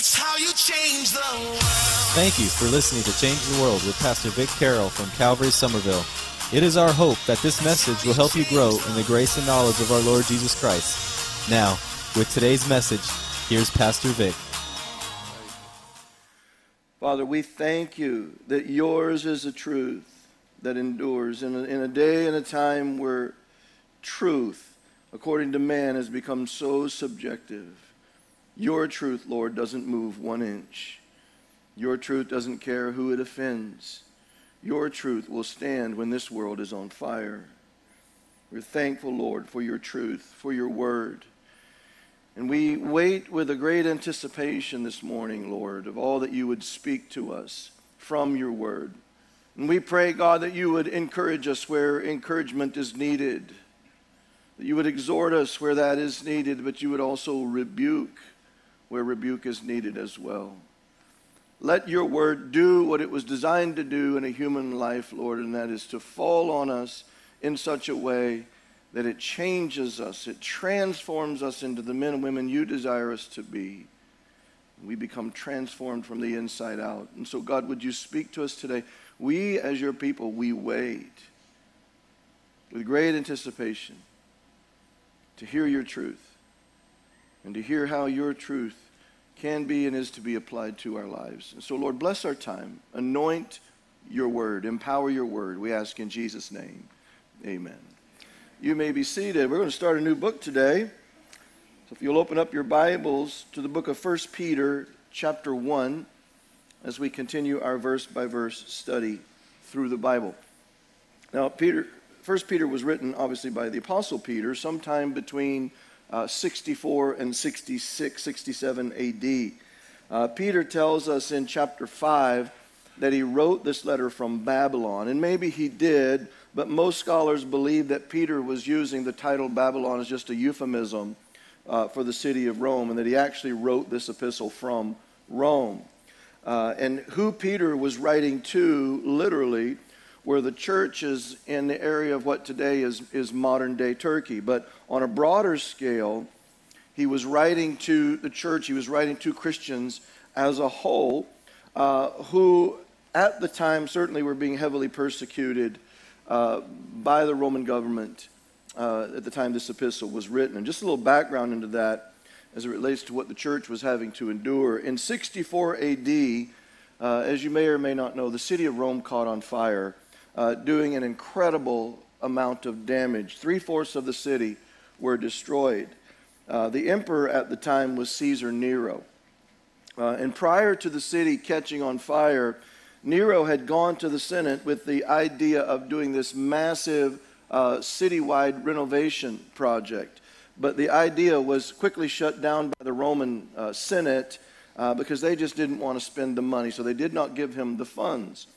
That's how you change the world. Thank you for listening to Change the World with Pastor Vic Carroll from Calvary Somerville. It is our hope that this message will help you grow in the grace and knowledge of our Lord Jesus Christ. Now, with today's message, here's Pastor Vic. Father, we thank you that yours is a truth that endures. In a day and a time where truth, according to man, has become so subjective, your truth, Lord, doesn't move 1 inch. Your truth doesn't care who it offends. Your truth will stand when this world is on fire. We're thankful, Lord, for your truth, for your word. And we wait with a great anticipation this morning, Lord, of all that you would speak to us from your word. And we pray, God, that you would encourage us where encouragement is needed, that you would exhort us where that is needed, but you would also rebuke where rebuke is needed as well. Let your word do what it was designed to do in a human life, Lord, and that is to fall on us in such a way that it changes us, it transforms us into the men and women you desire us to be. We become transformed from the inside out. And so, God, would you speak to us today? We, as your people, we wait with great anticipation to hear your truth and to hear how your truth can be and is to be applied to our lives. And so, Lord, bless our time. Anoint your word. Empower your word. We ask in Jesus' name. Amen. You may be seated. We're going to start a new book today. So if you'll open up your Bibles to the book of 1 Peter chapter 1 as we continue our verse-by-verse study through the Bible. Now, 1 Peter was written, obviously, by the Apostle Peter sometime between 64 and 66, 67 A.D. Peter tells us in chapter 5 that he wrote this letter from Babylon. And maybe he did, but most scholars believe that Peter was using the title Babylon as just a euphemism for the city of Rome, and that he actually wrote this epistle from Rome. And who Peter was writing to, literally, were the churches in the area of what today is modern-day Turkey. But on a broader scale, he was writing to the church, he was writing to Christians as a whole, who at the time certainly were being heavily persecuted by the Roman government at the time this epistle was written. And just a little background into that as it relates to what the church was having to endure. In 64 A.D., as you may or may not know, the city of Rome caught on fire, doing an incredible amount of damage. 3/4 of the city were destroyed. The emperor at the time was Caesar Nero. And prior to the city catching on fire, Nero had gone to the Senate with the idea of doing this massive citywide renovation project. But the idea was quickly shut down by the Roman Senate because they just didn't want to spend the money, so they did not give him the funds.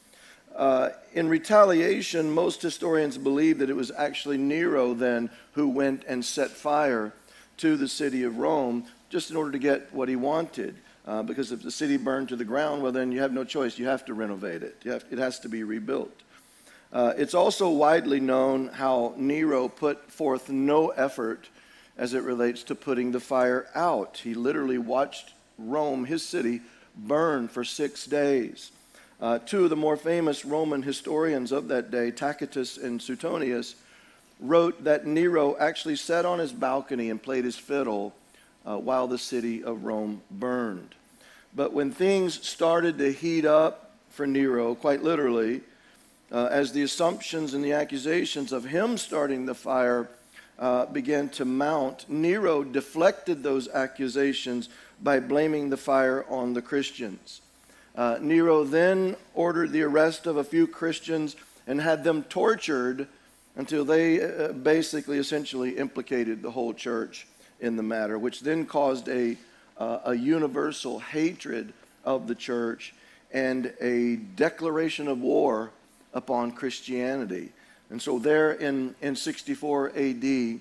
In retaliation, most historians believe that it was actually Nero then who went and set fire to the city of Rome just in order to get what he wanted. Because if the city burned to the ground, well, then you have no choice. You have to renovate it. It has to be rebuilt. It's also widely known how Nero put forth no effort as it relates to putting the fire out. He literally watched Rome, his city, burn for 6 days. Two of the more famous Roman historians of that day, Tacitus and Suetonius, wrote that Nero actually sat on his balcony and played his fiddle while the city of Rome burned. But when things started to heat up for Nero, quite literally, as the assumptions and the accusations of him starting the fire began to mount, Nero deflected those accusations by blaming the fire on the Christians. Nero then ordered the arrest of a few Christians and had them tortured until they basically essentially implicated the whole church in the matter, which then caused a universal hatred of the church and a declaration of war upon Christianity. And so there in 64 A.D.,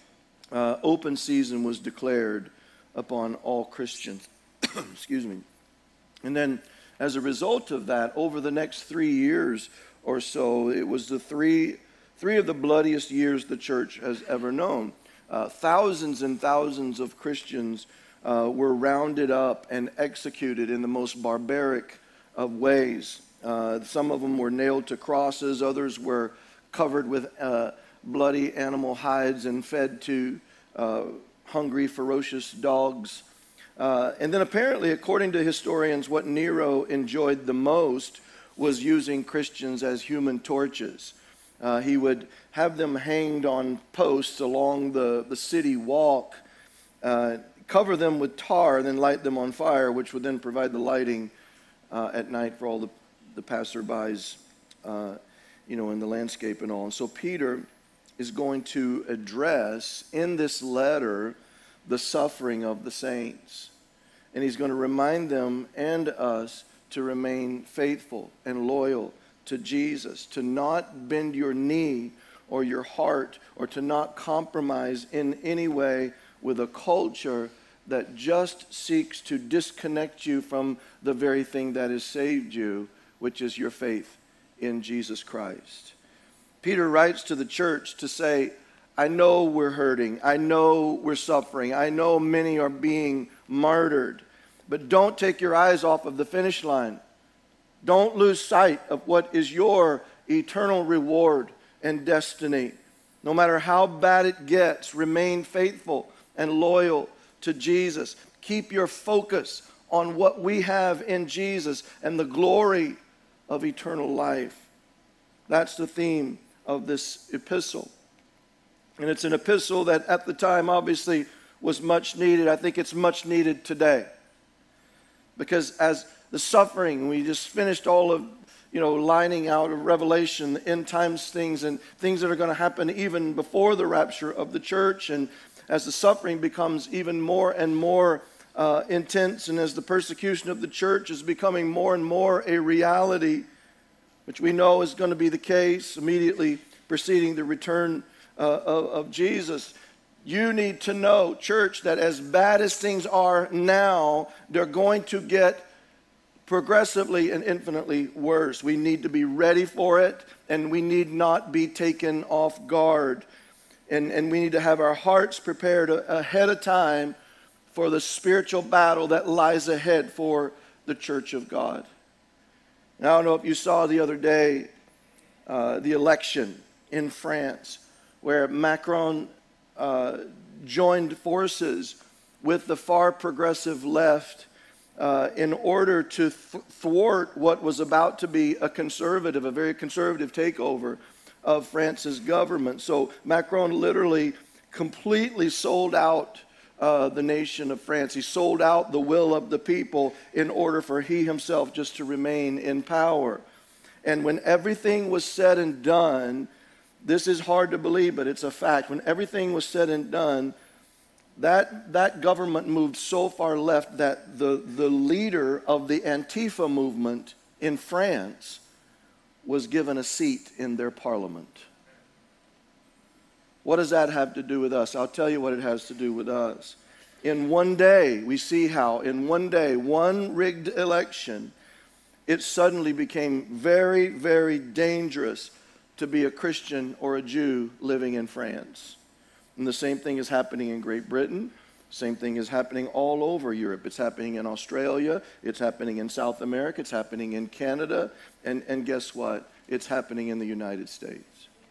open season was declared upon all Christians. Excuse me. And then as a result of that, over the next 3 years or so, it was the three of the bloodiest years the church has ever known. Thousands and thousands of Christians were rounded up and executed in the most barbaric of ways. Some of them were nailed to crosses, others were covered with bloody animal hides and fed to hungry, ferocious dogs. And then apparently, according to historians, what Nero enjoyed the most was using Christians as human torches. He would have them hanged on posts along the city walk, cover them with tar, and then light them on fire, which would then provide the lighting at night for all the passerbys, in the landscape and all. And so Peter is going to address in this letter the suffering of the saints. And he's going to remind them and us to remain faithful and loyal to Jesus, to not bend your knee or your heart, or to not compromise in any way with a culture that just seeks to disconnect you from the very thing that has saved you, which is your faith in Jesus Christ. Peter writes to the church to say, I know we're hurting. I know we're suffering. I know many are being martyred. But don't take your eyes off of the finish line. Don't lose sight of what is your eternal reward and destiny. No matter how bad it gets, remain faithful and loyal to Jesus. Keep your focus on what we have in Jesus and the glory of eternal life. That's the theme of this epistle. And it's an epistle that at the time obviously was much needed. I think it's much needed today. Because as the suffering, we just finished all of, lining out of Revelation, the end times things and things that are going to happen even before the rapture of the church. And as the suffering becomes even more and more intense, and as the persecution of the church is becoming more and more a reality, which we know is going to be the case immediately preceding the return of Jesus, you need to know, church, that as bad as things are now, they're going to get progressively and infinitely worse. We need to be ready for it, and we need not be taken off guard. And we need to have our hearts prepared ahead of time for the spiritual battle that lies ahead for the church of God. And I don't know if you saw the other day the election in France, where Macron joined forces with the far progressive left in order to thwart what was about to be a very conservative takeover of France's government. So Macron literally completely sold out the nation of France. He sold out the will of the people in order for he himself just to remain in power. And when everything was said and done, this is hard to believe, but it's a fact. When everything was said and done, that government moved so far left that the leader of the Antifa movement in France was given a seat in their parliament. What does that have to do with us? I'll tell you what it has to do with us. In one day, we see how in one day, one rigged election, it suddenly became very, very dangerous to be a Christian or a Jew living in France. And the same thing is happening in Great Britain. Same thing is happening all over Europe. It's happening in Australia. It's happening in South America. It's happening in Canada. And guess what? It's happening in the United States.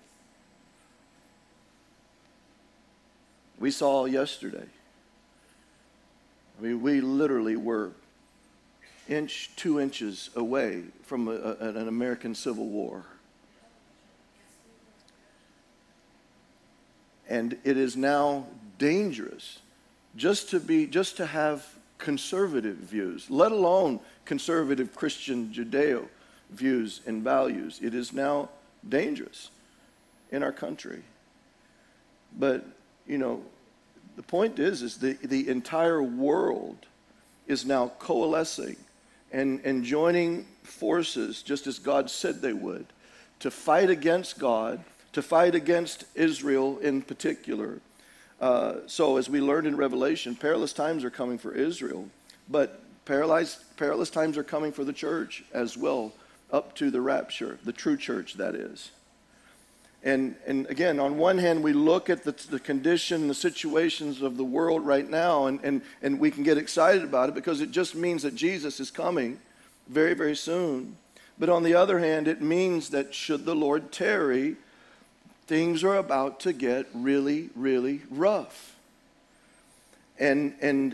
We saw yesterday. We literally were 2 inches away from an American Civil War. And it is now dangerous just to have conservative views, let alone conservative Christian Judeo views and values. It is now dangerous in our country. But, the point is the entire world is now coalescing and joining forces, just as God said they would, to fight against God, to fight against Israel in particular. So as we learned in Revelation, perilous times are coming for Israel, but perilous times are coming for the church as well, up to the rapture, the true church, that is. And again, on one hand, we look at the condition, the situations of the world right now, and we can get excited about it because it just means that Jesus is coming very, very soon. But on the other hand, it means that should the Lord tarry, things are about to get really, really rough. And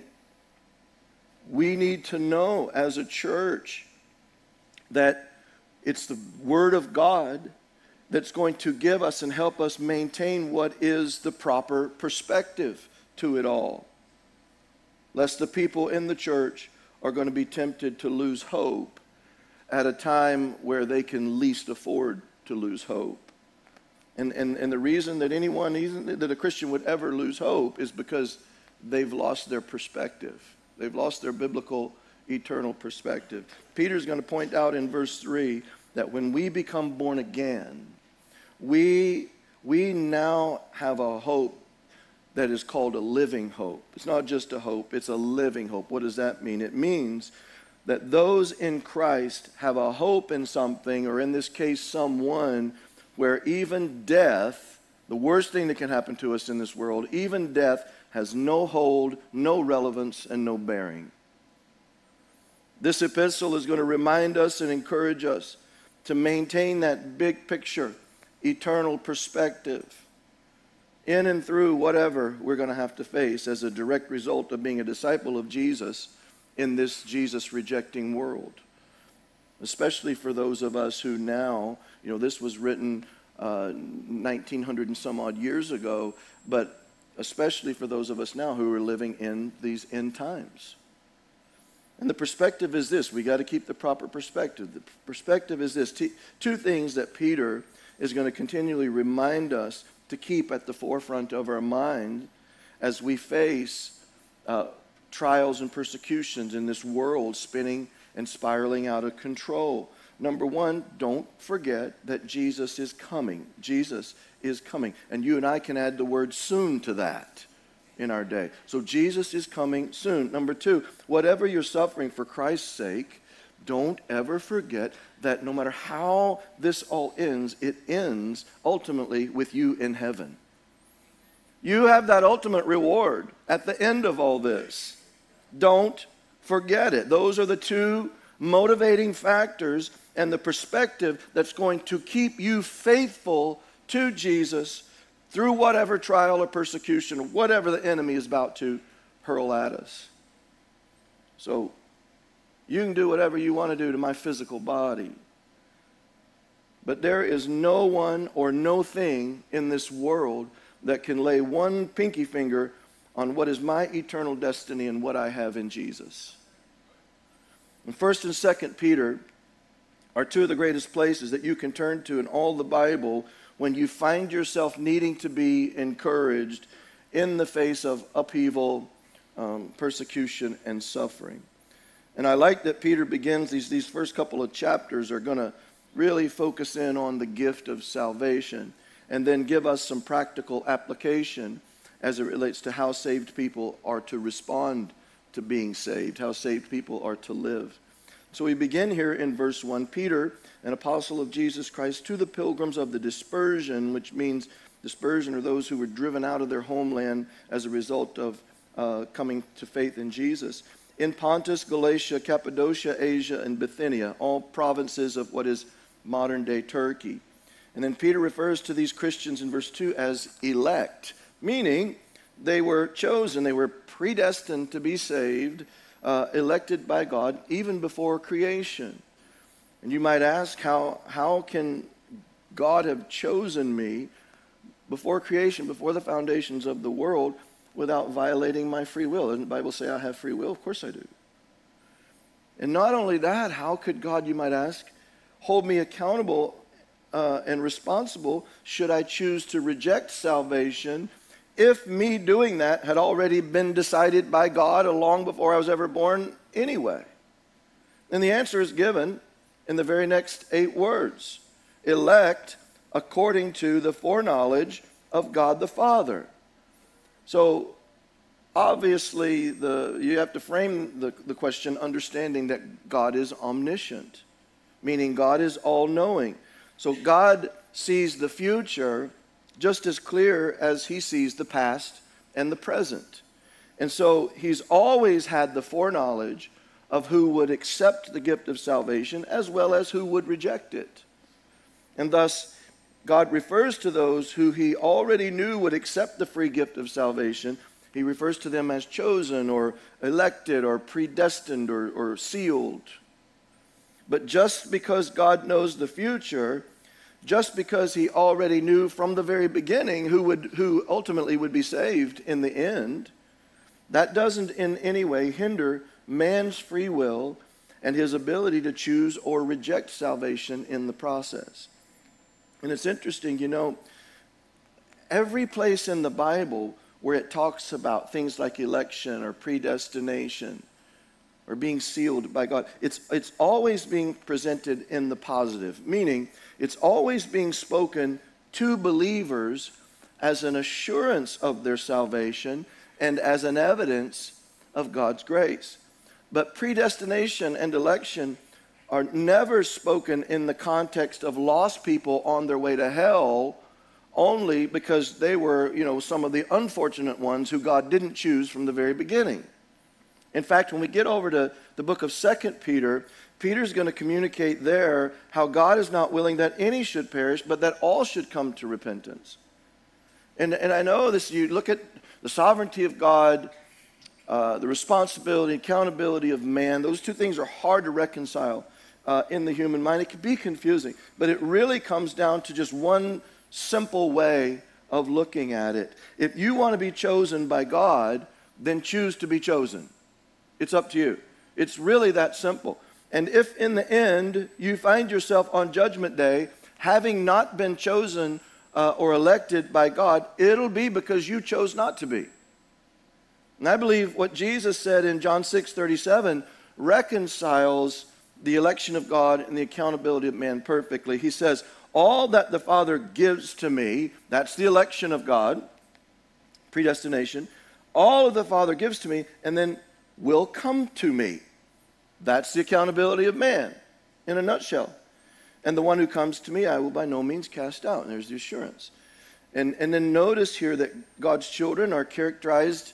we need to know as a church that it's the Word of God that's going to give us and help us maintain what is the proper perspective to it all. Lest the people in the church are going to be tempted to lose hope at a time where they can least afford to lose hope. And the reason that anyone, even that a Christian would ever lose hope is because they've lost their perspective. They've lost their biblical, eternal perspective. Peter's going to point out in verse 3 that when we become born again, we now have a hope that is called a living hope. It's not just a hope, it's a living hope. What does that mean? It means that those in Christ have a hope in something, or in this case, someone, where even death, the worst thing that can happen to us in this world, even death has no hold, no relevance, and no bearing. This epistle is going to remind us and encourage us to maintain that big picture, eternal perspective in and through whatever we're going to have to face as a direct result of being a disciple of Jesus in this Jesus-rejecting world. Especially for those of us who now, this was written 1900 and some odd years ago, but especially for those of us now who are living in these end times. And the perspective is this. We got to keep the proper perspective. The perspective is this. Two things that Peter is going to continually remind us to keep at the forefront of our mind as we face trials and persecutions in this world spinning and spiraling out of control. Number one, don't forget that Jesus is coming. Jesus is coming. And you and I can add the word soon to that in our day. So Jesus is coming soon. Number two, whatever you're suffering for Christ's sake, don't ever forget that no matter how this all ends, it ends ultimately with you in heaven. You have that ultimate reward at the end of all this. Don't forget it. Those are the two motivating factors and the perspective that's going to keep you faithful to Jesus through whatever trial or persecution or whatever the enemy is about to hurl at us. So you can do whatever you want to do to my physical body, but there is no one or no thing in this world that can lay one pinky finger on what is my eternal destiny and what I have in Jesus. And 1st and 2nd Peter are two of the greatest places that you can turn to in all the Bible when you find yourself needing to be encouraged in the face of upheaval, persecution, and suffering. And I like that Peter begins, these first couple of chapters are going to really focus in on the gift of salvation and then give us some practical application as it relates to how saved people are to respond to being saved, how saved people are to live. So we begin here in verse 1. Peter, an apostle of Jesus Christ, to the pilgrims of the dispersion, which means dispersion are those who were driven out of their homeland as a result of coming to faith in Jesus. In Pontus, Galatia, Cappadocia, Asia, and Bithynia, all provinces of what is modern-day Turkey. And then Peter refers to these Christians in verse 2 as elect, meaning they were chosen, they were predestined to be saved, elected by God even before creation. And you might ask, how can God have chosen me before creation, before the foundations of the world, without violating my free will? Doesn't the Bible say I have free will? Of course I do. And not only that, how could God, you might ask, hold me accountable and responsible should I choose to reject salvation if me doing that had already been decided by God long before I was ever born anyway? And the answer is given in the very next 8 words. Elect according to the foreknowledge of God the Father. So obviously you have to frame the question understanding that God is omniscient, meaning God is all-knowing. So God sees the future just as clear as he sees the past and the present. And so he's always had the foreknowledge of who would accept the gift of salvation as well as who would reject it. And thus, God refers to those who he already knew would accept the free gift of salvation. He refers to them as chosen or elected or predestined or sealed. But just because God knows the future, just because he already knew from the very beginning who ultimately would be saved in the end, that doesn't in any way hinder man's free will and his ability to choose or reject salvation in the process. And it's interesting, you know, every place in the Bible where it talks about things like election or predestination or being sealed by God, it's always being presented in the positive, meaning it's always being spoken to believers as an assurance of their salvation and as an evidence of God's grace. But predestination and election are never spoken in the context of lost people on their way to hell only because they were, you know, some of the unfortunate ones who God didn't choose from the very beginning. In fact, when we get over to the book of 2 Peter, Peter's going to communicate there how God is not willing that any should perish, but that all should come to repentance. And I know this, you look at the sovereignty of God, the responsibility, accountability of man. Those two things are hard to reconcile in the human mind. It can be confusing, but it really comes down to just one simple way of looking at it. If you want to be chosen by God, then choose to be chosen. It's up to you. It's really that simple. And if in the end you find yourself on Judgment Day having not been chosen or elected by God, it'll be because you chose not to be. And I believe what Jesus said in John 6:37 reconciles the election of God and the accountability of man perfectly. He says, all that the Father gives to me, that's the election of God, predestination, all of the Father gives to me and then will come to me. That's the accountability of man in a nutshell. And the one who comes to me, I will by no means cast out. And there's the assurance. And then notice here that God's children are characterized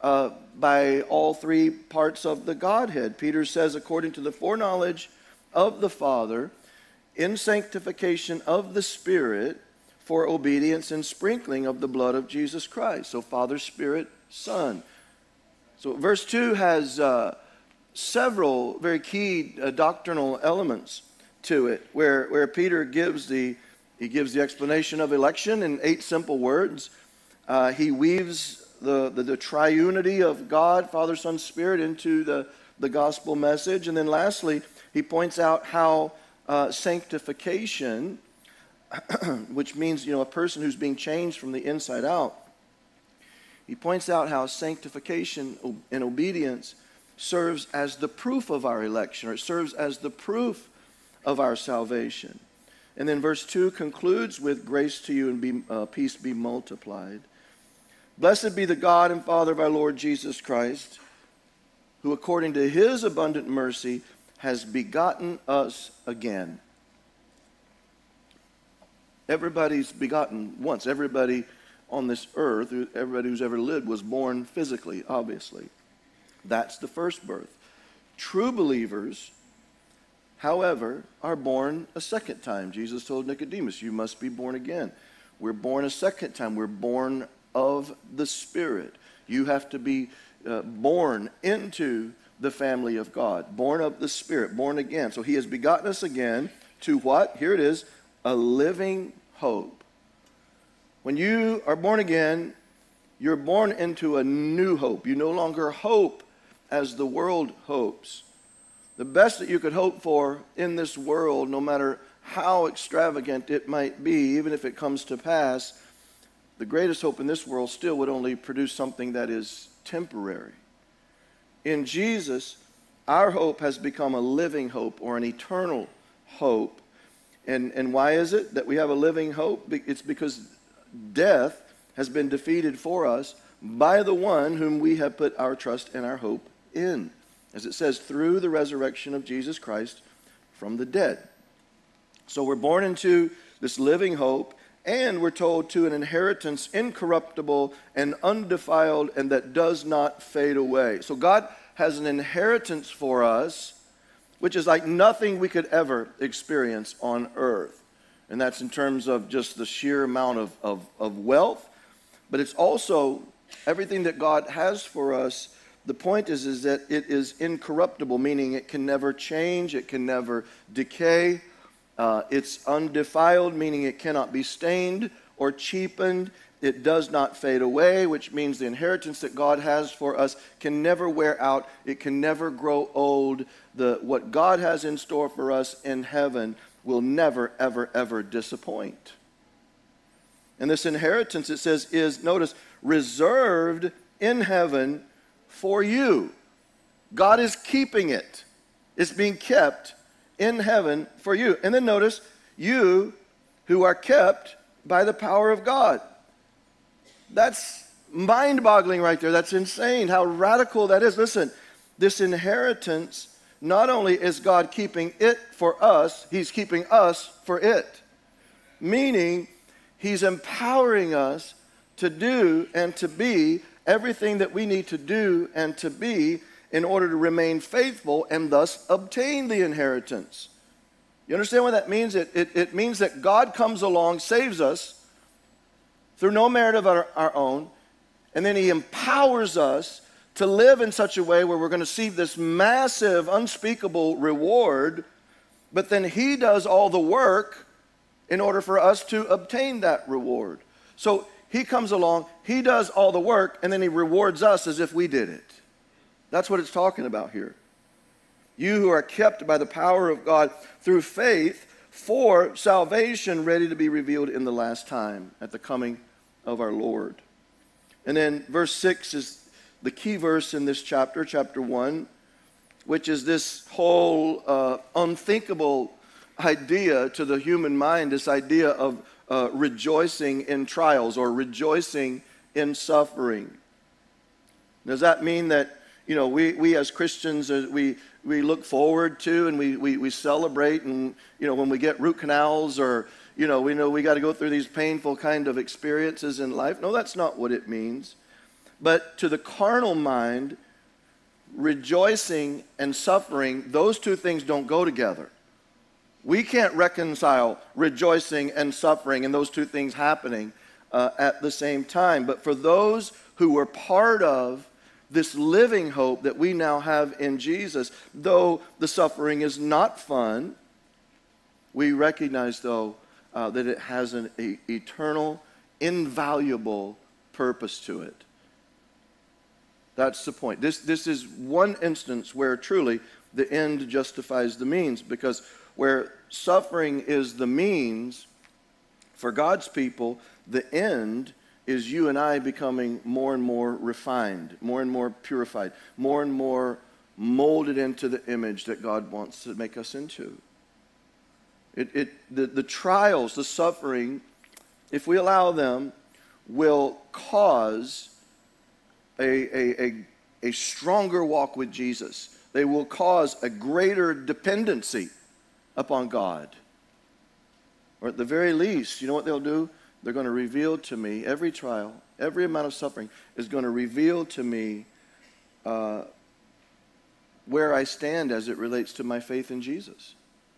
by all three parts of the Godhead. Peter says, according to the foreknowledge of the Father, in sanctification of the Spirit, for obedience and sprinkling of the blood of Jesus Christ. So Father, Spirit, Son. So verse 2 has several very key doctrinal elements to it, where Peter gives the explanation of election in 8 simple words. He weaves the triunity of God, Father, Son, Spirit into the gospel message. And then lastly, he points out how sanctification, which means, you know, a person who's being changed from the inside out, he points out how sanctification and obedience serves as the proof of our election, or it serves as the proof of our salvation. And then verse 2 concludes with grace to you and peace be multiplied. Blessed be the God and Father of our Lord Jesus Christ, who according to his abundant mercy has begotten us again. Everybody's begotten once. Everybody on this earth, everybody who's ever lived was born physically, obviously. That's the first birth. True believers, however, are born a second time. Jesus told Nicodemus, you must be born again. We're born a second time. We're born of the Spirit. You have to be born into the family of God. Born of the Spirit, born again. So he has begotten us again to what? Here it is, a living hope. When you are born again, you're born into a new hope. You no longer hope as the world hopes. The best that you could hope for in this world, no matter how extravagant it might be, even if it comes to pass, the greatest hope in this world still would only produce something that is temporary. In Jesus, our hope has become a living hope or an eternal hope. And why is it that we have a living hope? It's because death has been defeated for us by the one whom we have put our trust and our hope in. As it says, through the resurrection of Jesus Christ from the dead. So we're born into this living hope, and we're told to an inheritance incorruptible and undefiled and that does not fade away. So God has an inheritance for us, which is like nothing we could ever experience on earth. And that's in terms of just the sheer amount of wealth, but it's also everything that God has for us. The point is that it is incorruptible, meaning it can never change, it can never decay. It's undefiled, meaning it cannot be stained or cheapened. It does not fade away, which means the inheritance that God has for us can never wear out. It can never grow old. What God has in store for us in heaven will never, ever, ever disappoint. And this inheritance, it says, is, notice, reserved in heaven for you. God is keeping it. It's being kept in heaven for you. And then notice, you who are kept by the power of God. That's mind-boggling right there. That's insane how radical that is. Listen, this inheritance, not only is God keeping it for us, He's keeping us for it. Meaning, He's empowering us to do and to be everything that we need to do and to be in order to remain faithful and thus obtain the inheritance. You understand what that means? It means that God comes along, saves us through no merit of our own, and then He empowers us to live in such a way where we're going to see this massive, unspeakable reward, but then He does all the work in order for us to obtain that reward. So He comes along, He does all the work, and then He rewards us as if we did it. That's what it's talking about here. You who are kept by the power of God through faith for salvation ready to be revealed in the last time at the coming of our Lord. And then verse 6 is the key verse in this chapter, chapter 1, which is this whole unthinkable idea to the human mind, this idea of rejoicing in trials or rejoicing in suffering. Does that mean that, you know, we as Christians, we look forward to and we celebrate, and, you know, when we get root canals, or, you know we got to go through these painful kind of experiences in life? No, that's not what it means. But to the carnal mind, rejoicing and suffering, those two things don't go together. We can't reconcile rejoicing and suffering and those two things happening at the same time. But for those who were part of this living hope that we now have in Jesus, though the suffering is not fun, we recognize, though, that it has an eternal, invaluable purpose to it. That's the point. This is one instance where truly the end justifies the means, because where suffering is the means for God's people, the end is you and I becoming more and more refined, more and more purified, more and more molded into the image that God wants to make us into. The trials, the suffering, if we allow them, will cause a stronger walk with Jesus. They will cause a greater dependency upon God. Or at the very least, you know what they'll do? They're going to reveal to me, every trial, every amount of suffering is going to reveal to me where I stand as it relates to my faith in Jesus.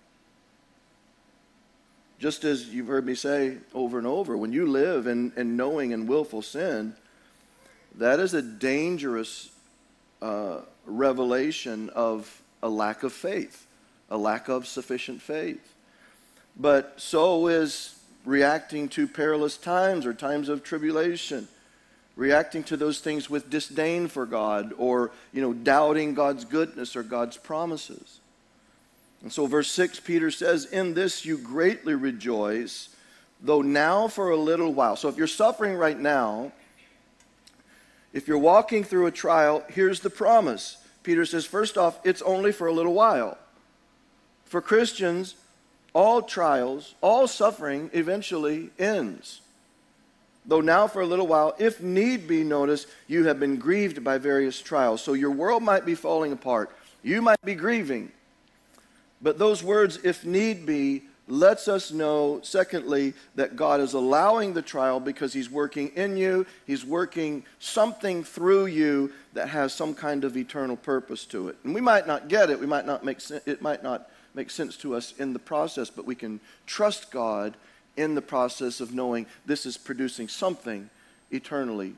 Just as you've heard me say over and over, when you live in knowing and willful sin, that is a dangerous revelation of a lack of faith, a lack of sufficient faith. But so is reacting to perilous times or times of tribulation, reacting to those things with disdain for God, or, doubting God's goodness or God's promises. And so verse 6, Peter says, "In this you greatly rejoice, though now for a little while." So if you're suffering right now, if you're walking through a trial, here's the promise. Peter says, first off, it's only for a little while. For Christians, all trials, all suffering eventually ends. Though now for a little while, if need be, notice, you have been grieved by various trials. So your world might be falling apart. You might be grieving. But those words, if need be, lets us know, secondly, that God is allowing the trial because he's working in you. He's working something through you that has some kind of eternal purpose to it. And we might not get it. It might not make sense to us in the process, but we can trust God in the process of knowing this is producing something eternally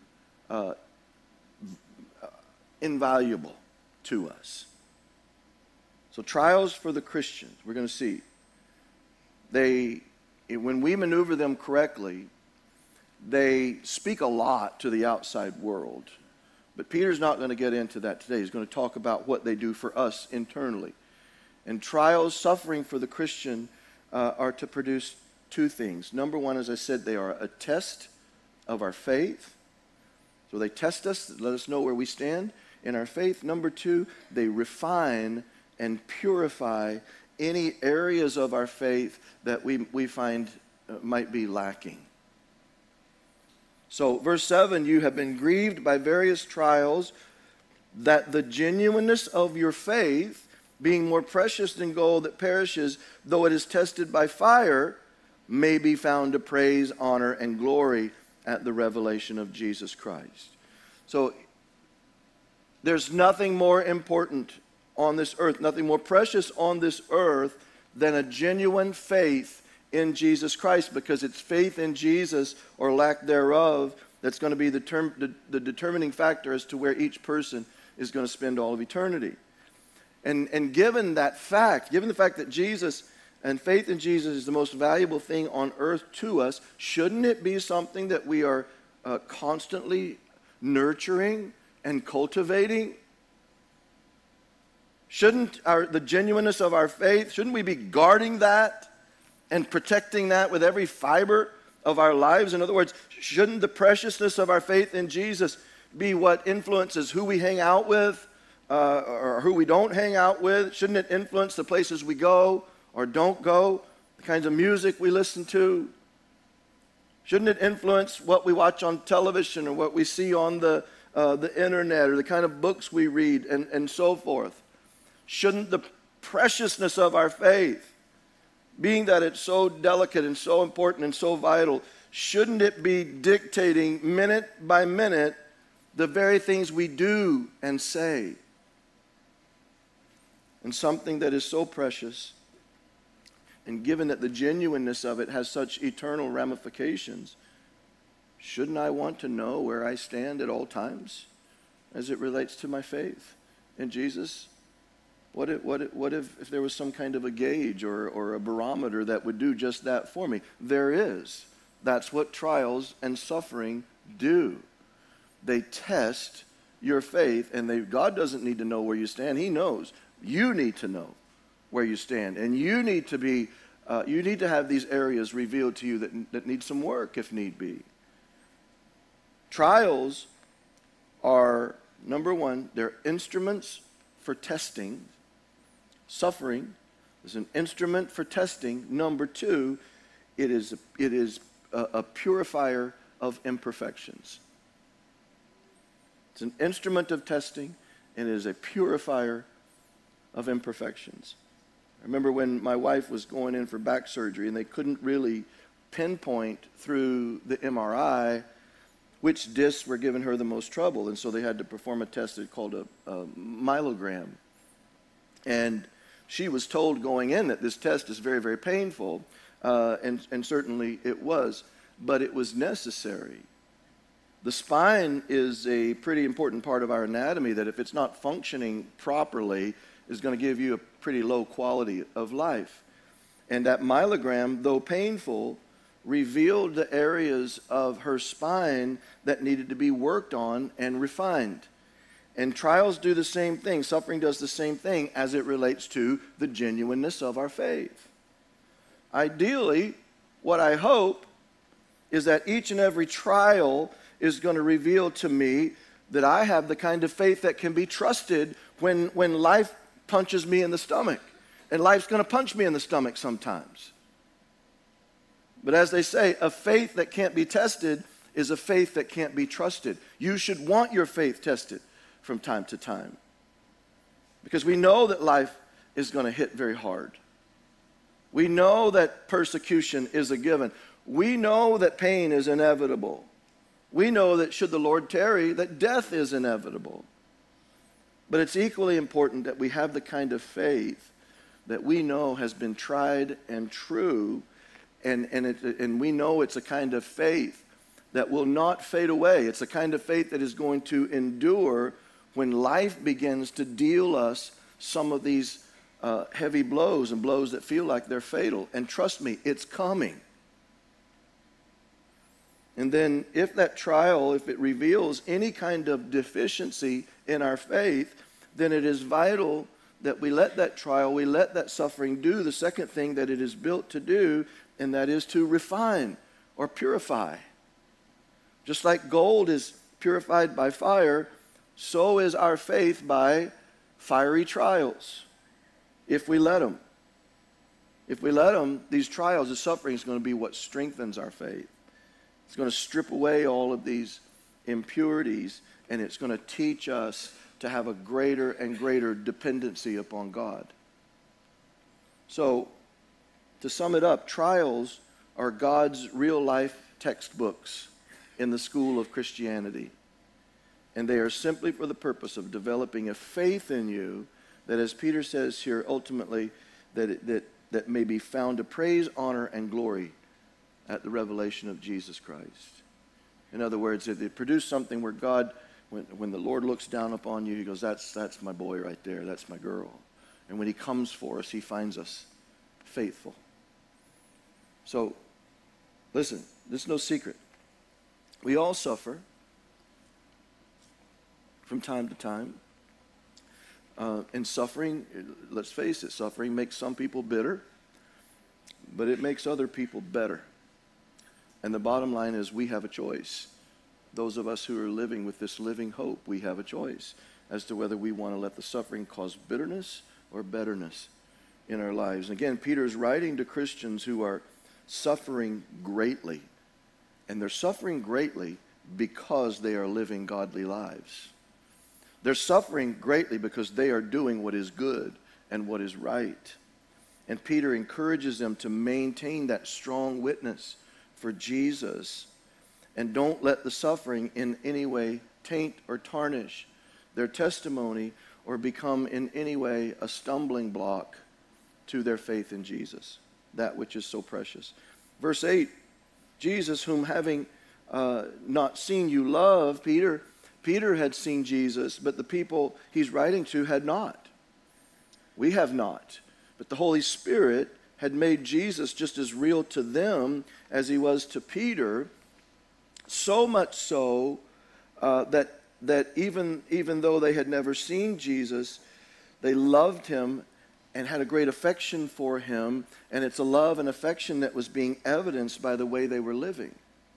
invaluable to us. So trials for the Christians, we're going to see. When we maneuver them correctly, they speak a lot to the outside world. But Peter's not going to get into that today. He's going to talk about what they do for us internally. And trials, suffering for the Christian, are to produce two things. Number one, as I said, they are a test of our faith. So they test us, let us know where we stand in our faith. Number two, they refine and purify any areas of our faith that we find might be lacking. So verse 7, you have been grieved by various trials, that the genuineness of your faith, being more precious than gold that perishes, though it is tested by fire, may be found to praise, honor, and glory at the revelation of Jesus Christ. So there's nothing more important on this earth, nothing more precious on this earth than a genuine faith in Jesus Christ, because it's faith in Jesus or lack thereof that's going to be the determining factor as to where each person is going to spend all of eternity. And given that fact, given the fact that Jesus and faith in Jesus is the most valuable thing on earth to us, shouldn't it be something that we are constantly nurturing and cultivating? Shouldn't the genuineness of our faith, shouldn't we be guarding that and protecting that with every fiber of our lives? In other words, shouldn't the preciousness of our faith in Jesus be what influences who we hang out with or who we don't hang out with? Shouldn't it influence the places we go or don't go, the kinds of music we listen to? Shouldn't it influence what we watch on television or what we see on the internet or the kind of books we read and so forth? Shouldn't the preciousness of our faith, being that it's so delicate and so important and so vital, shouldn't it be dictating minute by minute the very things we do and say? And something that is so precious, and given that the genuineness of it has such eternal ramifications, shouldn't I want to know where I stand at all times as it relates to my faith in Jesus? What if there was some kind of a gauge or a barometer that would do just that for me? There is. That's what trials and suffering do. They test your faith, and God doesn't need to know where you stand. He knows. You need to know where you stand, and you need to have these areas revealed to you that need some work if need be. Trials are, number one, they're instruments for testing. Suffering is an instrument for testing. Number two, it is a purifier of imperfections. It's an instrument of testing, and it is a purifier of imperfections. I remember when my wife was going in for back surgery, and they couldn't really pinpoint through the MRI which discs were giving her the most trouble, and so they had to perform a test called a myelogram. And she was told going in that this test is very, very painful, and certainly it was, but it was necessary. The spine is a pretty important part of our anatomy that if it's not functioning properly is going to give you a pretty low quality of life. And that myelogram, though painful, revealed the areas of her spine that needed to be worked on and refined. And trials do the same thing. Suffering does the same thing as it relates to the genuineness of our faith. Ideally, what I hope is that each and every trial is going to reveal to me that I have the kind of faith that can be trusted when life punches me in the stomach. And life's going to punch me in the stomach sometimes. But as they say, a faith that can't be tested is a faith that can't be trusted. You should want your faith tested from time to time, because we know that life is going to hit very hard. We know that persecution is a given. We know that pain is inevitable. We know that should the Lord tarry, that death is inevitable. But it's equally important that we have the kind of faith that we know has been tried and true, and we know it's a kind of faith that will not fade away. It's a kind of faith that is going to endure when life begins to deal us some of these heavy blows and blows that feel like they're fatal. And trust me, it's coming. And then if that trial, if it reveals any kind of deficiency in our faith, then it is vital that we let that trial, we let that suffering do the second thing that it is built to do, and that is to refine or purify. Just like gold is purified by fire, so is our faith by fiery trials, if we let them. If we let them, these trials, the suffering is going to be what strengthens our faith. It's going to strip away all of these impurities, and it's going to teach us to have a greater and greater dependency upon God. So, to sum it up, trials are God's real-life textbooks in the school of Christianity. And they are simply for the purpose of developing a faith in you that, as Peter says here, ultimately, that may be found to praise, honor, and glory at the revelation of Jesus Christ. In other words, they produce something where God, when the Lord looks down upon you, he goes, that's my boy right there, that's my girl. And when he comes for us, he finds us faithful. So, listen, this is no secret. We all suffer from time to time. And suffering, let's face it, suffering makes some people bitter, but it makes other people better. And the bottom line is we have a choice. Those of us who are living with this living hope, we have a choice as to whether we want to let the suffering cause bitterness or betterness in our lives. Again, Peter's writing to Christians who are suffering greatly. And they're suffering greatly because they are living godly lives. They're suffering greatly because they are doing what is good and what is right. And Peter encourages them to maintain that strong witness for Jesus, and don't let the suffering in any way taint or tarnish their testimony or become in any way a stumbling block to their faith in Jesus, that which is so precious. Verse 8, Jesus, whom having not seen you love, Peter had seen Jesus, but the people he's writing to had not. We have not. But the Holy Spirit had made Jesus just as real to them as he was to Peter, so much so that even though they had never seen Jesus, they loved him and had a great affection for him, and it's a love and affection that was being evidenced by the way they were living.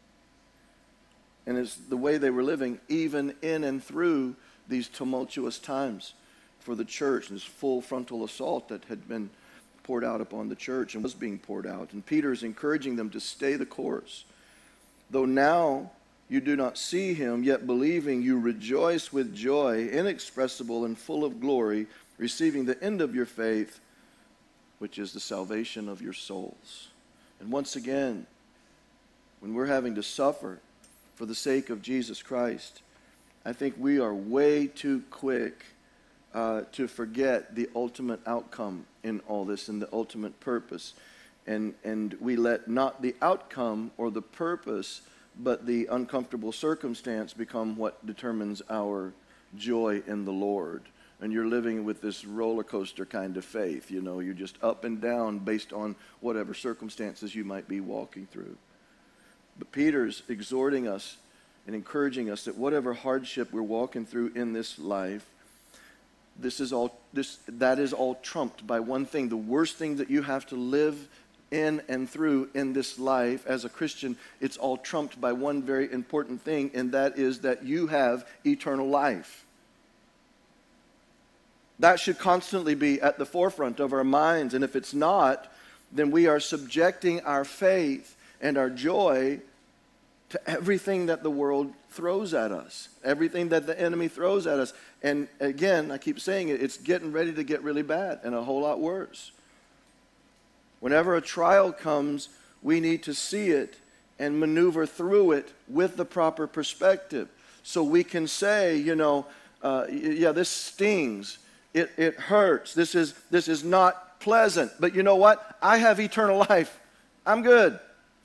And it's the way they were living even in and through these tumultuous times for the church, this full frontal assault that had been poured out upon the church and was being poured out. And Peter is encouraging them to stay the course. Though now you do not see him, yet believing you rejoice with joy inexpressible and full of glory, receiving the end of your faith, which is the salvation of your souls. And once again, when we're having to suffer for the sake of Jesus Christ, I think we are way too quick to forget the ultimate outcome in all this and the ultimate purpose. And we let not the outcome or the purpose, but the uncomfortable circumstance become what determines our joy in the Lord. And you're living with this roller coaster kind of faith. You know, you're just up and down based on whatever circumstances you might be walking through. But Peter's exhorting us and encouraging us that whatever hardship we're walking through in this life, that is all trumped by one thing. The worst thing that you have to live in and through in this life as a Christian, it's all trumped by one very important thing, and that is that you have eternal life. That should constantly be at the forefront of our minds, and if it's not, then we are subjecting our faith and our joy to everything that the world throws at us, everything that the enemy throws at us. And again, I keep saying it, it's getting ready to get really bad and a whole lot worse. Whenever a trial comes, we need to see it and maneuver through it with the proper perspective. So we can say, yeah, this stings. It hurts. This is not pleasant. But you know what? I have eternal life. I'm good.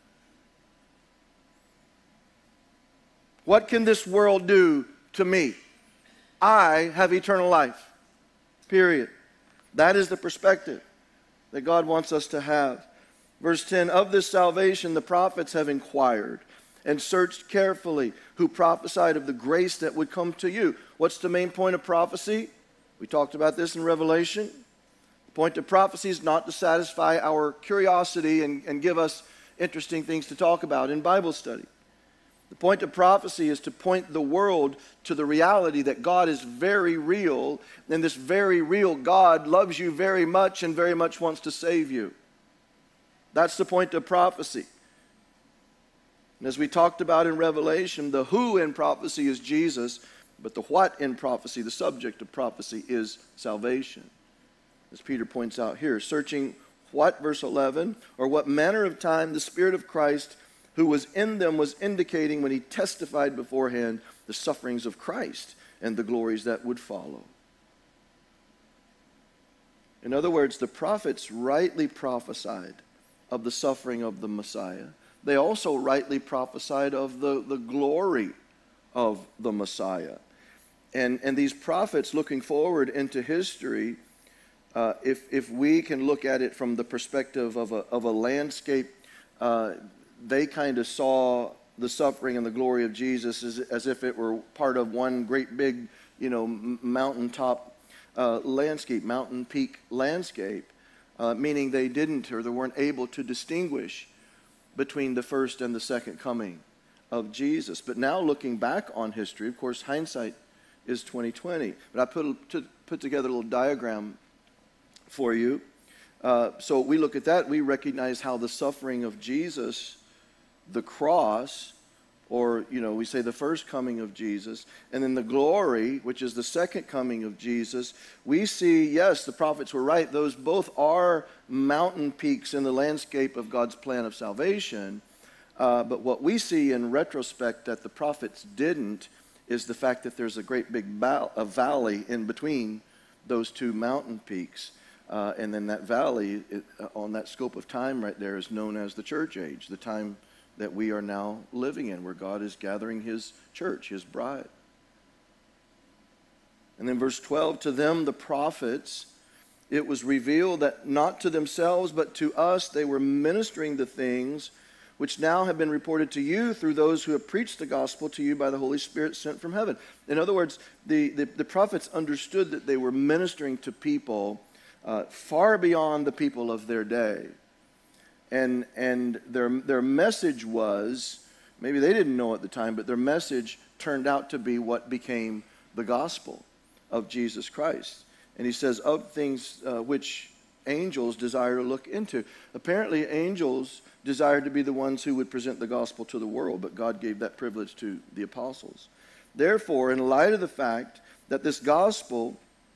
What can this world do to me? I have eternal life. Period. That is the perspective that God wants us to have. Verse 10, of this salvation the prophets have inquired and searched carefully, who prophesied of the grace that would come to you. What's the main point of prophecy? We talked about this in Revelation. The point of prophecy is not to satisfy our curiosity and give us interesting things to talk about in Bible study. The point of prophecy is to point the world to the reality that God is very real, and this very real God loves you very much and very much wants to save you. That's the point of prophecy. And as we talked about in Revelation, the who in prophecy is Jesus, but the what in prophecy, the subject of prophecy, is salvation. As Peter points out here, searching what, verse 11, or what manner of time the Spirit of Christ who was in them was indicating when he testified beforehand the sufferings of Christ and the glories that would follow. In other words, the prophets rightly prophesied of the suffering of the Messiah. They also rightly prophesied of the glory of the Messiah. And these prophets, looking forward into history, if we can look at it from the perspective of a landscape, they kind of saw the suffering and the glory of Jesus as if it were part of one great big, mountaintop landscape, mountain peak landscape, meaning they didn't, or they weren't able to distinguish between the first and the second coming of Jesus. But now looking back on history, of course, hindsight is 20/20. But I put together a little diagram for you. So we look at that, we recognize how the suffering of Jesus, the cross, or, we say the first coming of Jesus, and then the glory, which is the second coming of Jesus, we see, yes, the prophets were right. Those both are mountain peaks in the landscape of God's plan of salvation. But what we see in retrospect that the prophets didn't is the fact that there's a great big valley in between those two mountain peaks. And then that valley, on that scope of time right there, is known as the church age, the time that we are now living in, where God is gathering his church, his bride. And then verse 12, to them, the prophets, it was revealed that not to themselves, but to us, they were ministering the things which now have been reported to you through those who have preached the gospel to you by the Holy Spirit sent from heaven. In other words, the prophets understood that they were ministering to people far beyond the people of their day. And their message was, maybe they didn't know at the time, but their message turned out to be what became the gospel of Jesus Christ. And he says, of things which angels desire to look into. Apparently, angels desired to be the ones who would present the gospel to the world, but God gave that privilege to the apostles. Therefore, in light of the fact that this gospel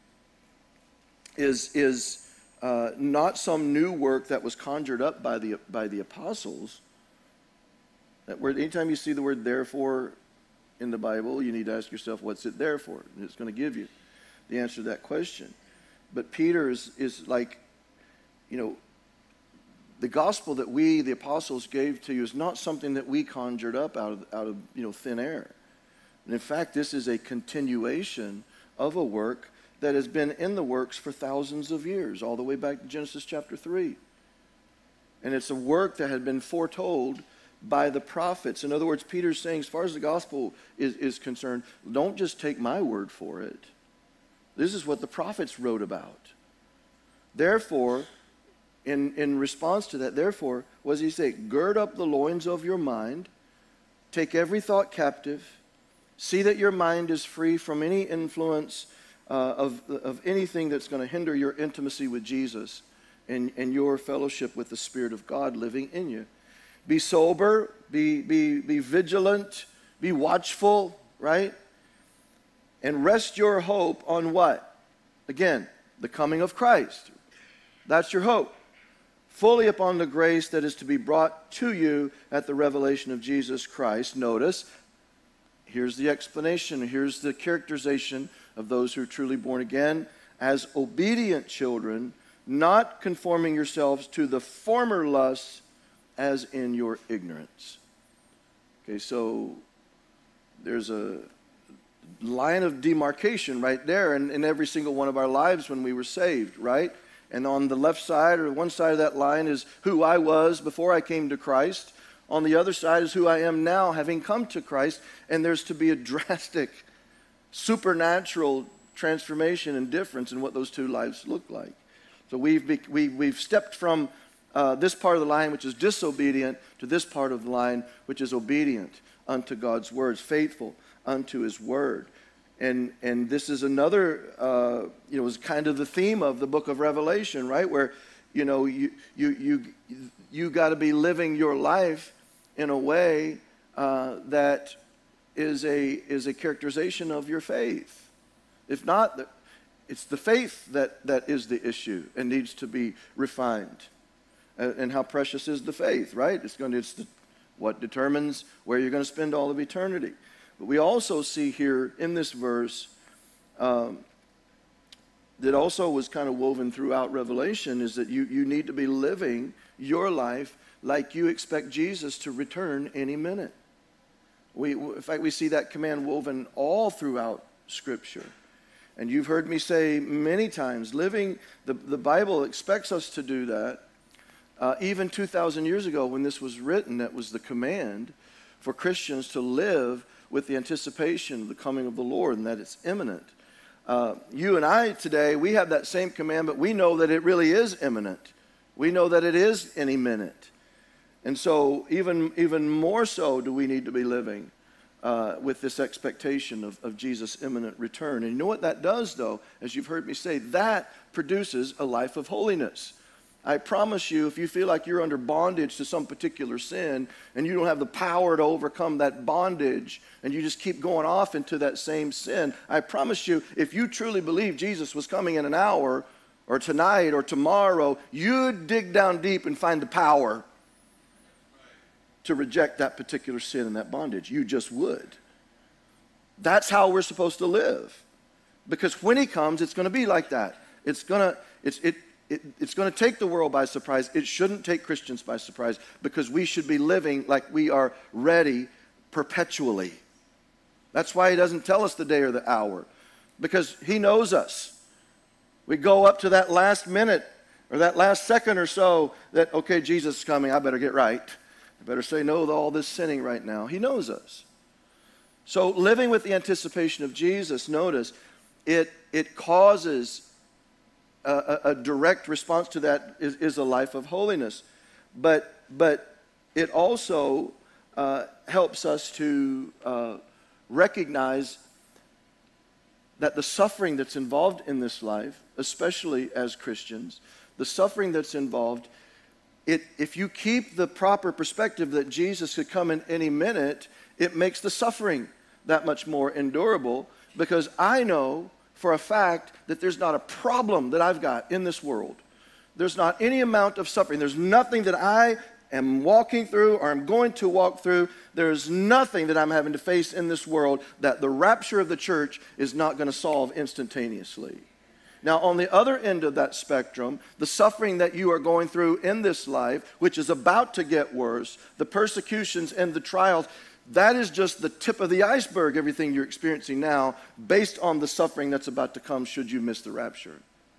is not some new work that was conjured up by the apostles. That word, anytime you see the word therefore in the Bible, you need to ask yourself, what's it there for? And it's going to give you the answer to that question. But Peter is like, the gospel that we, the apostles, gave to you is not something that we conjured up out of thin air. And in fact, this is a continuation of a work that has been in the works for thousands of years, all the way back to Genesis chapter 3. And it's a work that had been foretold by the prophets. In other words, Peter's saying, as far as the gospel is concerned, don't just take my word for it. This is what the prophets wrote about. Therefore, in response to that, therefore, what does he say? Gird up the loins of your mind, take every thought captive, see that your mind is free from any influence of anything that's going to hinder your intimacy with Jesus and your fellowship with the Spirit of God living in you. Be sober, be vigilant, be watchful, right? And rest your hope on what? Again, the coming of Christ. That's your hope. fully upon the grace that is to be brought to you at the revelation of Jesus Christ. Notice, here's the explanation, here's the characterization of those who are truly born again. As obedient children, not conforming yourselves to the former lusts as in your ignorance. Okay, so there's a line of demarcation right there in every single one of our lives when we were saved, right? And on the left side or one side of that line is who I was before I came to Christ. On the other side is who I am now having come to Christ. And there's to be a drastic, supernatural transformation and difference in what those two lives look like. So we've stepped from this part of the line, which is disobedient, to this part of the line, which is obedient unto God's words, faithful unto His word. And this is another, is kind of the theme of the book of Revelation, right? Where, you got to be living your life in a way that is a characterization of your faith. If not, it's the faith that is the issue and needs to be refined. And how precious is the faith, right? It's what determines where you're going to spend all of eternity. But we also see here in this verse that also was kind of woven throughout Revelation is that you need to be living your life like you expect Jesus to return any minute. In fact, we see that command woven all throughout Scripture. And you've heard me say many times, the Bible expects us to do that. Even 2,000 years ago when this was written, that was the command for Christians to live with the anticipation of the coming of the Lord and that it's imminent. You and I today, we have that same command, but we know that it really is imminent. We know that it is any minute. And so even more so do we need to be living with this expectation of Jesus' imminent return. And you know what that does, though? As you've heard me say, that produces a life of holiness. I promise you, if you feel like you're under bondage to some particular sin and you don't have the power to overcome that bondage and you just keep going off into that same sin, I promise you, if you truly believe Jesus was coming in an hour or tonight or tomorrow, you'd dig down deep and find the power to reject that particular sin and that bondage. You just would. That's how we're supposed to live. Because when He comes, it's going to be like that. It's going to take the world by surprise. It shouldn't take Christians by surprise because we should be living like we are ready perpetually. That's why He doesn't tell us the day or the hour, because He knows us. We go up to that last minute or that last second or so that, okay, Jesus is coming, I better get right. I better say no to all this sinning right now. He knows us. So living with the anticipation of Jesus, notice, it causes a direct response to that is a life of holiness. But it also helps us to recognize that the suffering that's involved in this life, especially as Christians, the suffering that's involved, if you keep the proper perspective that Jesus could come in any minute, it makes the suffering that much more endurable, because I know for a fact that there's not a problem that I've got in this world. There's not any amount of suffering. There's nothing that I am walking through or I'm going to walk through. There's nothing that I'm having to face in this world that the rapture of the church is not going to solve instantaneously. Now, on the other end of that spectrum, the suffering that you are going through in this life, which is about to get worse, the persecutions and the trials, that is just the tip of the iceberg, everything you're experiencing now, based on the suffering that's about to come should you miss the rapture.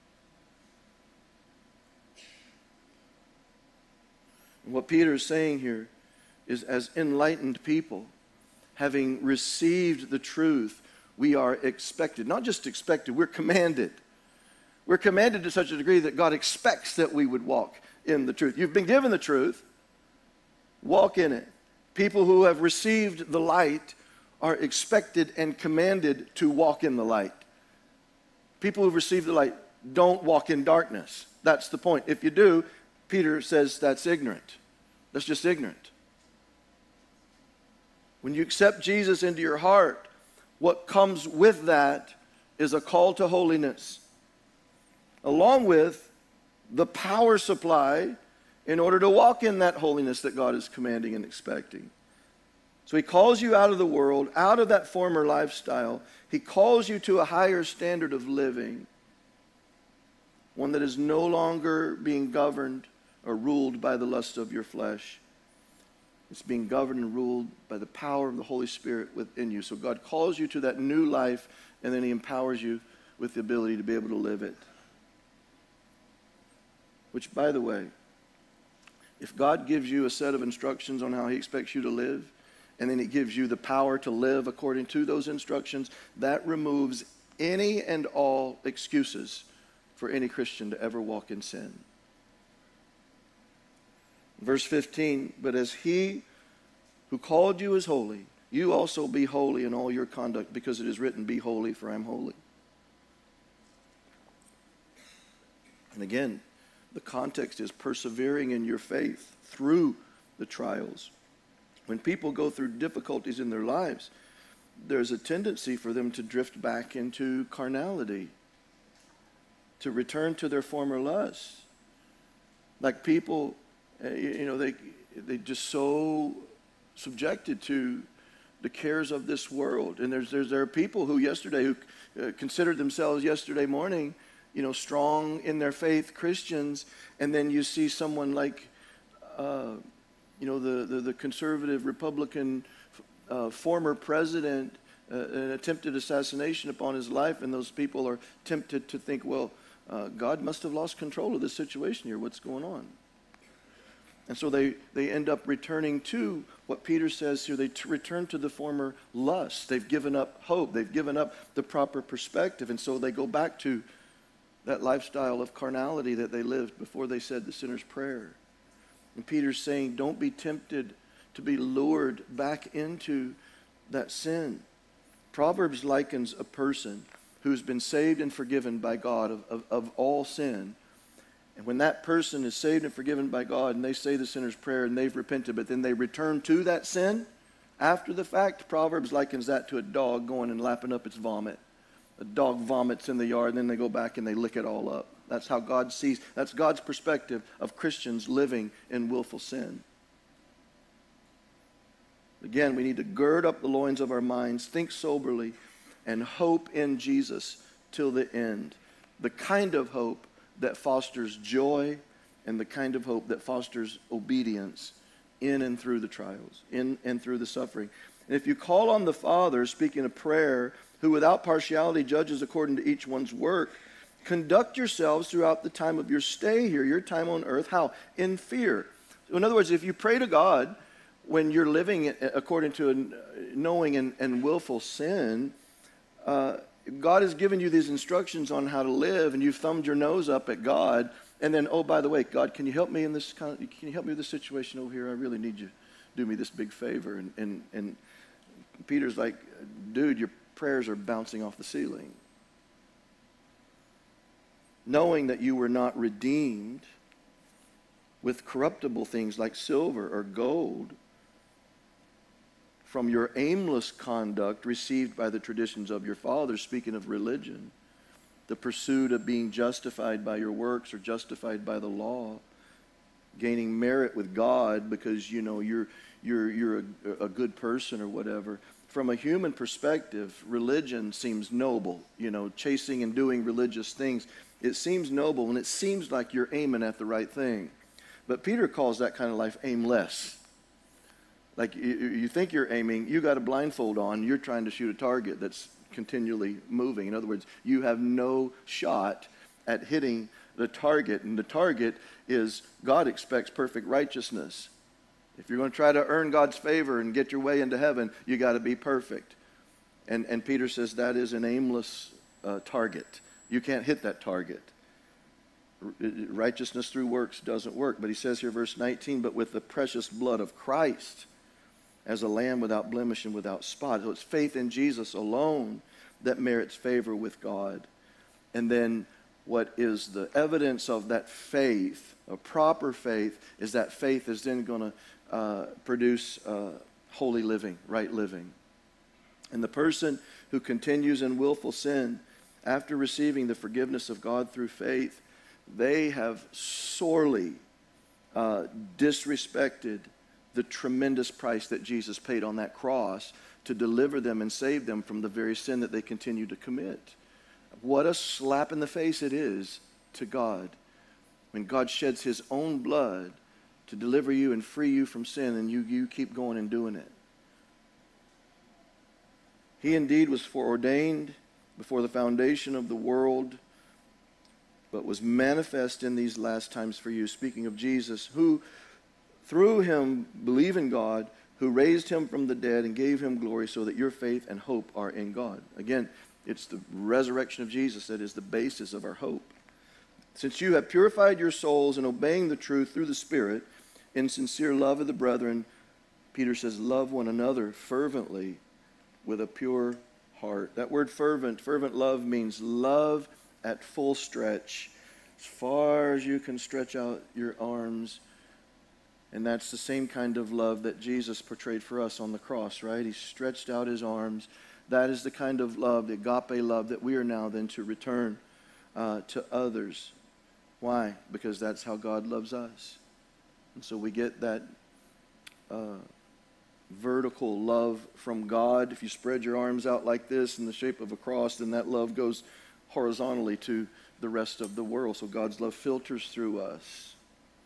And what Peter is saying here is, as enlightened people, having received the truth, we are expected, not just expected, we're commanded. We're commanded to such a degree that God expects that we would walk in the truth. You've been given the truth, walk in it. People who have received the light are expected and commanded to walk in the light. People who've received the light don't walk in darkness. That's the point. If you do, Peter says that's ignorant. That's just ignorant. When you accept Jesus into your heart, what comes with that is a call to holiness, along with the power supply in order to walk in that holiness that God is commanding and expecting. So he calls you out of the world, out of that former lifestyle. He calls you to a higher standard of living, one that is no longer being governed or ruled by the lust of your flesh. It's being governed and ruled by the power of the Holy Spirit within you. So God calls you to that new life, and then he empowers you with the ability to be able to live it. Which, by the way, if God gives you a set of instructions on how he expects you to live, and then he gives you the power to live according to those instructions, that removes any and all excuses for any Christian to ever walk in sin. Verse 15, but as he who called you is holy, you also be holy in all your conduct, because it is written, be holy, for I am holy. And again, the context is persevering in your faith through the trials. When people go through difficulties in their lives, there's a tendency for them to drift back into carnality, to return to their former lusts. Like people, they just so subjected to the cares of this world. And there are people who considered themselves yesterday morning, strong in their faith Christians, and then you see someone like the conservative Republican former president, an attempted assassination upon his life, and those people are tempted to think, well, God must have lost control of this situation here. What's going on? And so they end up returning to what Peter says here. They return to the former lust. They've given up hope. They've given up the proper perspective. And so they go back to that lifestyle of carnality that they lived before they said the sinner's prayer. And Peter's saying, don't be tempted to be lured back into that sin. Proverbs likens a person who's been saved and forgiven by God of all sin. And when that person is saved and forgiven by God, and they say the sinner's prayer and they've repented, but then they return to that sin after the fact, Proverbs likens that to a dog going and lapping up its vomit. A dog vomits in the yard, and then they go back and they lick it all up. That's how God sees. That's God's perspective of Christians living in willful sin. Again, we need to gird up the loins of our minds, think soberly, and hope in Jesus till the end. The kind of hope that fosters joy, and the kind of hope that fosters obedience in and through the trials, in and through the suffering. And if you call on the Father, speaking of prayer, who without partiality judges according to each one's work, conduct yourselves throughout the time of your stay here, your time on earth. How? In fear. So in other words, if you pray to God when you're living according to a knowing and willful sin, God has given you these instructions on how to live, and you've thumbed your nose up at God, and then, oh, by the way, God, can you help me in this can you help me with this situation over here? I really need you to do me this big favor. And Peter's like, dude, your prayers are bouncing off the ceiling. Knowing that you were not redeemed with corruptible things like silver or gold from your aimless conduct received by the traditions of your fathers, speaking of religion, the pursuit of being justified by your works or justified by the law, gaining merit with God because you're a good person or whatever. From a human perspective, religion seems noble. Chasing and doing religious things, it seems noble, and it seems like you're aiming at the right thing. But Peter calls that kind of life aimless. Like you think you're aiming, you got a blindfold on, you're trying to shoot a target that's continually moving. In other words, you have no shot at hitting the target, and the target is God expects perfect righteousness. If you're going to try to earn God's favor and get your way into heaven, you got to be perfect. And Peter says that is an aimless target. You can't hit that target. Righteousness through works doesn't work. But he says here, verse 19, but with the precious blood of Christ, as a lamb without blemish and without spot. So it's faith in Jesus alone that merits favor with God. And then what is the evidence of that faith, a proper faith, is that faith is then going to produce holy living, right living. And the person who continues in willful sin after receiving the forgiveness of God through faith, they have sorely disrespected the tremendous price that Jesus paid on that cross to deliver them and save them from the very sin that they continue to commit. What a slap in the face it is to God when God sheds his own blood to deliver you and free you from sin, and you keep going and doing it. He indeed was foreordained before the foundation of the world, but was manifest in these last times for you. Speaking of Jesus, who through him believe in God, who raised him from the dead and gave him glory, so that your faith and hope are in God. Again, it's the resurrection of Jesus that is the basis of our hope. Since you have purified your souls in obeying the truth through the Spirit, in sincere love of the brethren, Peter says, love one another fervently with a pure heart. That word fervent love means love at full stretch, as far as you can stretch out your arms. And that's the same kind of love that Jesus portrayed for us on the cross, right? He stretched out his arms. That is the kind of love, the agape love, that we are now then to return to others. Why? Because that's how God loves us. And so we get that vertical love from God. If you spread your arms out like this in the shape of a cross, then that love goes horizontally to the rest of the world. So God's love filters through us.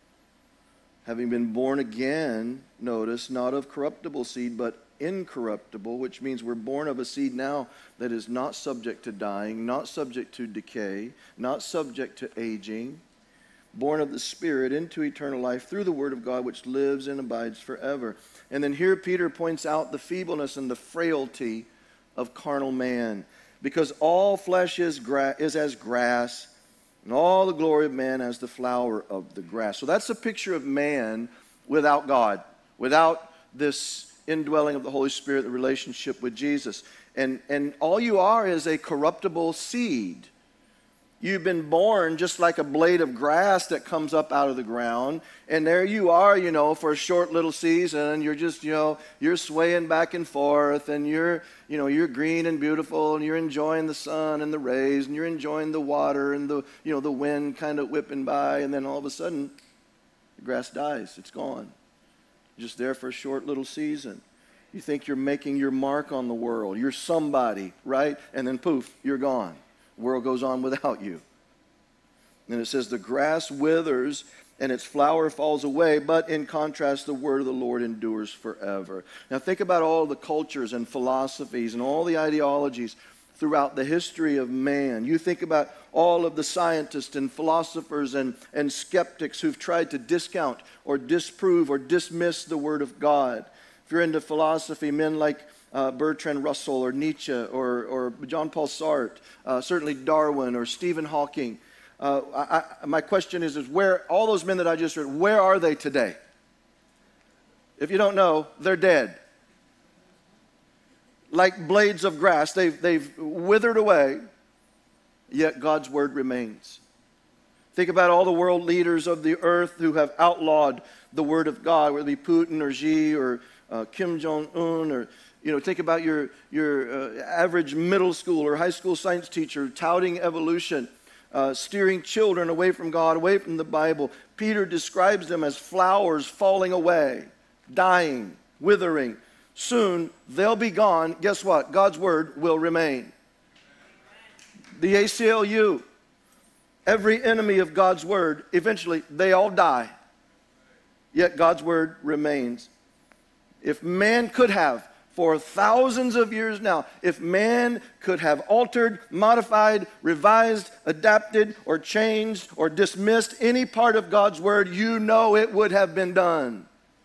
Having been born again, notice, not of corruptible seed, but incorruptible, which means we're born of a seed now that is not subject to dying, not subject to decay, not subject to aging, born of the Spirit into eternal life through the Word of God, which lives and abides forever. And then here Peter points out the feebleness and the frailty of carnal man, because all flesh is as grass, and all the glory of man as the flower of the grass. So that's a picture of man without God, without this indwelling of the Holy Spirit, the relationship with Jesus. And all you are is a corruptible seed. You've been born just like a blade of grass that comes up out of the ground. And there you are, for a short little season. You're just, you're swaying back and forth. And you're green and beautiful. And you're enjoying the sun and the rays. And you're enjoying the water and the wind kind of whipping by. And then all of a sudden, the grass dies. It's gone. You're just there for a short little season. You think you're making your mark on the world. You're somebody, right? And then poof, you're gone. The world goes on without you. And it says the grass withers and its flower falls away, but in contrast, the word of the Lord endures forever. Now think about all the cultures and philosophies and all the ideologies throughout the history of man. You think about all of the scientists and philosophers and skeptics who've tried to discount or disprove or dismiss the word of God. If you're into philosophy, men like Bertrand Russell or Nietzsche or John Paul Sartre, certainly Darwin or Stephen Hawking. My question is where all those men that I just read, where are they today? If you don't know, they're dead. Like blades of grass, they've withered away, yet God's word remains. Think about all the world leaders of the earth who have outlawed the word of God, whether it be Putin or Xi or Kim Jong-un, or think about your average middle school or high school science teacher touting evolution, steering children away from God, away from the Bible. Peter describes them as flowers falling away, dying, withering. Soon they'll be gone. Guess what? God's word will remain. The ACLU, every enemy of God's word, eventually they all die. Yet God's word remains. If man could have, for thousands of years now, if man could have altered, modified, revised, adapted, or changed, or dismissed any part of God's word, it would have been done.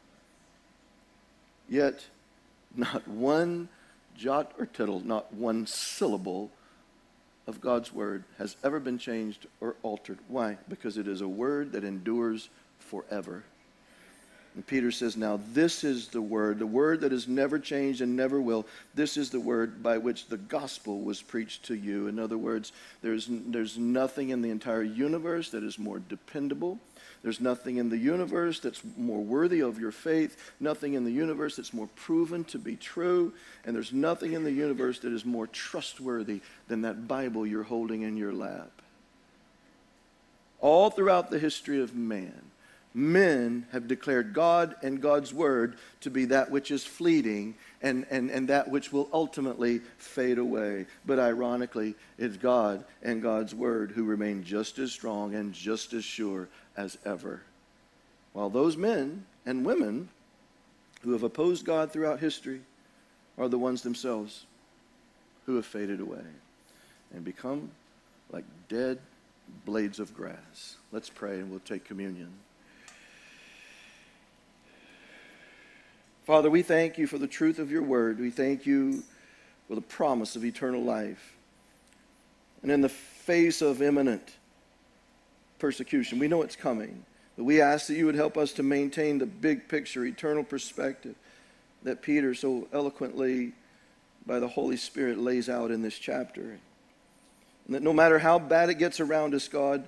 Yet, not one jot or tittle, not one syllable of God's word has ever been changed or altered. Why? Because it is a word that endures forever. And Peter says, now this is the word that has never changed and never will. This is the word by which the gospel was preached to you. In other words, there's nothing in the entire universe that is more dependable. There's nothing in the universe that's more worthy of your faith. Nothing in the universe that's more proven to be true. And there's nothing in the universe that is more trustworthy than that Bible you're holding in your lap. All throughout the history of man, Men have declared God and God's word to be that which is fleeting and that which will ultimately fade away. But ironically, it's God and God's word who remain just as strong and just as sure as ever. While those men and women who have opposed God throughout history are the ones themselves who have faded away and become like dead blades of grass. Let's pray and we'll take communion. Father, we thank you for the truth of your word. We thank you for the promise of eternal life. And in the face of imminent persecution, we know it's coming, but we ask that you would help us to maintain the big picture, eternal perspective that Peter so eloquently, by the Holy Spirit, lays out in this chapter. And that no matter how bad it gets around us, God,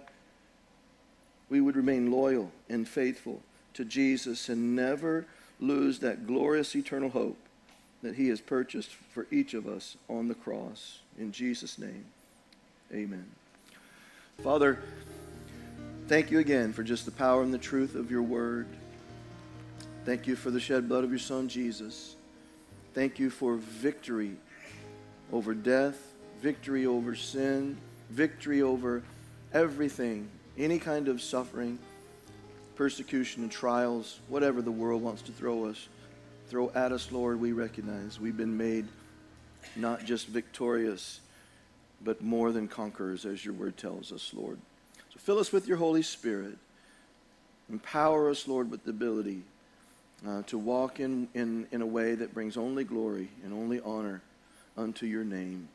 we would remain loyal and faithful to Jesus and never lose that glorious eternal hope that he has purchased for each of us on the cross. In Jesus' name, amen. Father, thank you again for just the power and the truth of your word. Thank you for the shed blood of your Son, Jesus. Thank you for victory over death, victory over sin, victory over everything, any kind of suffering, persecution and trials, whatever the world wants to throw at us, Lord, we recognize we've been made not just victorious, but more than conquerors, as your word tells us, Lord. So fill us with your Holy Spirit. Empower us, Lord, with the ability to walk in a way that brings only glory and only honor unto your name.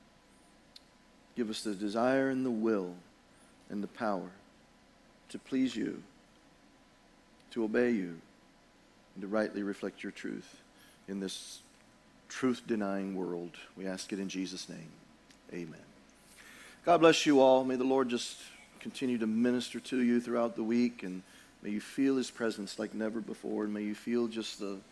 Give us the desire and the will and the power to please you, to obey you, and to rightly reflect your truth in this truth-denying world. We ask it in Jesus' name. Amen. God bless you all. May the Lord just continue to minister to you throughout the week, and may you feel his presence like never before, and may you feel just the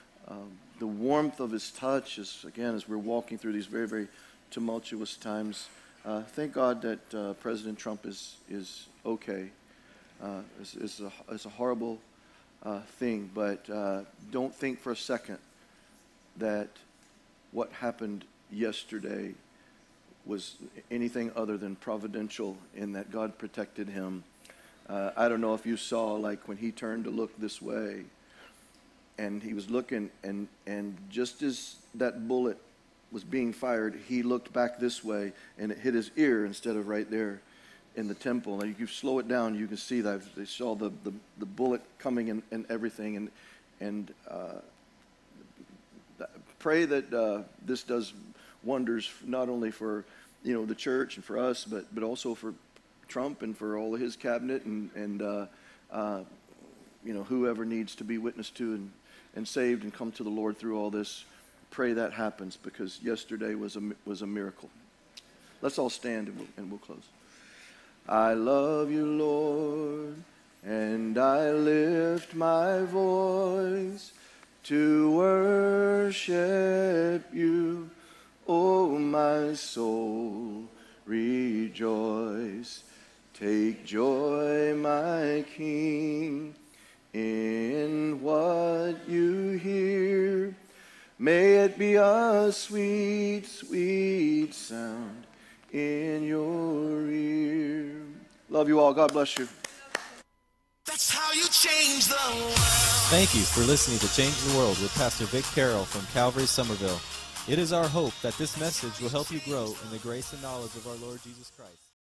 warmth of his touch as we're walking through these very, very tumultuous times. Thank God that President Trump is okay. It's a horrible thing, but don't think for a second that what happened yesterday was anything other than providential in that God protected him. I don't know if you saw, like, when he turned to look this way and he was looking, and just as that bullet was being fired, he looked back this way and it hit his ear instead of right there in the temple. Now, you slow it down, you can see that they saw the bullet coming and everything. And pray that this does wonders not only for the church and for us, but also for Trump and for all of his cabinet and whoever needs to be witnessed to and saved and come to the Lord through all this. Pray that happens, because yesterday was a miracle. Let's all stand and we'll close. I love you, Lord, and I lift my voice to worship you. Oh, my soul, rejoice. Take joy, my King, in what you hear. May it be a sweet, sweet sound in your ear. Love you all. God bless you. That's how you change the world. Thank you for listening to Change the World with Pastor Vic Carroll from Calvary Somerville. It is our hope that this message will help you grow in the grace and knowledge of our Lord Jesus Christ.